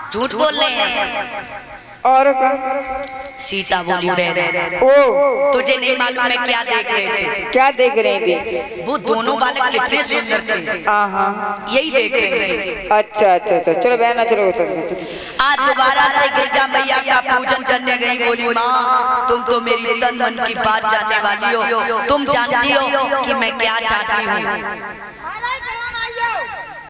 झूठ बोल रहे हैं। और सीता बोली बहन ओ तुझे नहीं मालूम मैं क्या देख रहे थे? क्या देख रही थी? वो दोनों बालक कितने सुंदर थे, यही देख रहे थे। अच्छा अच्छा अच्छा, चलो बहना चलो। आज दोबारा से गिरजा मैया का पूजन करने गई। बोली माँ तुम तो मेरी तन मन की बात जानने वाली हो, तुम जानती हो कि मैं क्या चाहती हूँ।